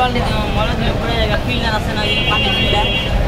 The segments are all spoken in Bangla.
বালতি মলে ধরে পড়ে জায়গা ফিল্টার আছে না পানি ফিল্টার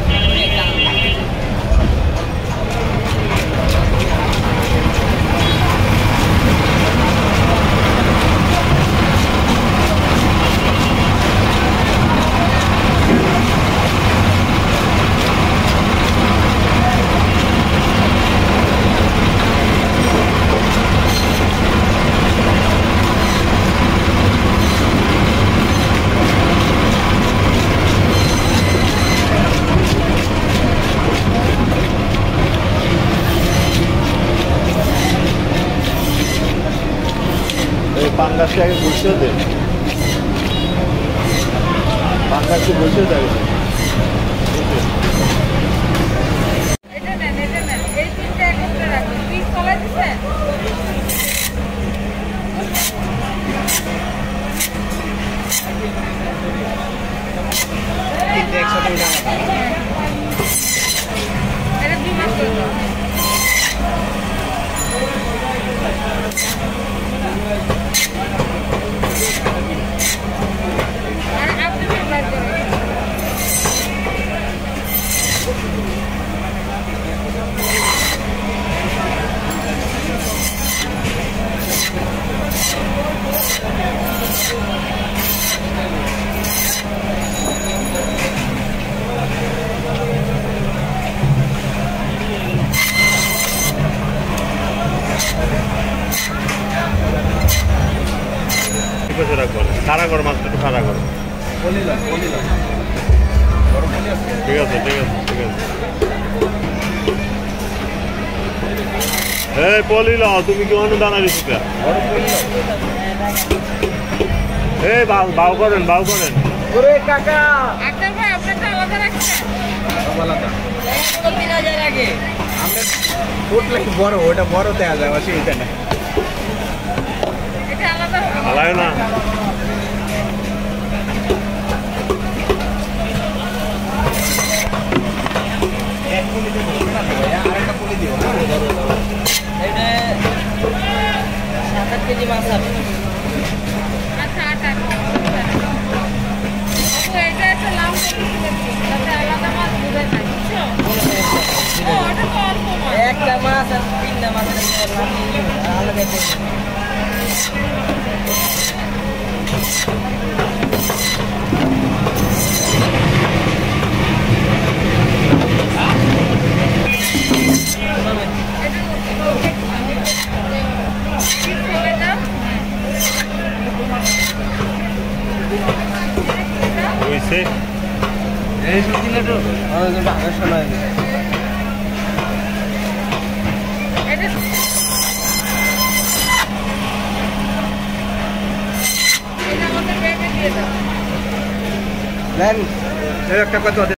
পাঙ্গাসে আগে বসে দে পাঙ্গাসে বসে দেয় খাড়া কর মাছটা একটু খাড়া কর ঠিক আছে ঠিক আছে ঠিক আছে এই পলিল তুমি কি অন্য দানা দিচ্ছ এই বাউ করেন কাকা আক্তার ভাই আপনারটা আলাদা রাখছেন আলাদা 3000 আগে আমরা ফুটলে বড় ওটা বড় দেয়া যায় অসুবিধা না এটা আলাদা আলাদা না এক পুলি দিও না ভাই আরেকটা পুলি দিও এটা 7 কেজি মাছ আছে আচ্ছা আটা তো এটা একটা লাম তাতে আলাদা মাছ দিবে না বুঝছো ও ওটা তো অল্প মাছ একটা মাছ আর তিনটা মাছ আলাদা করে এই সুতিটা তো ভাঙা শোনায় এটা আমাদের ব্যাগে দিয়ে দাও দেন একটা কথা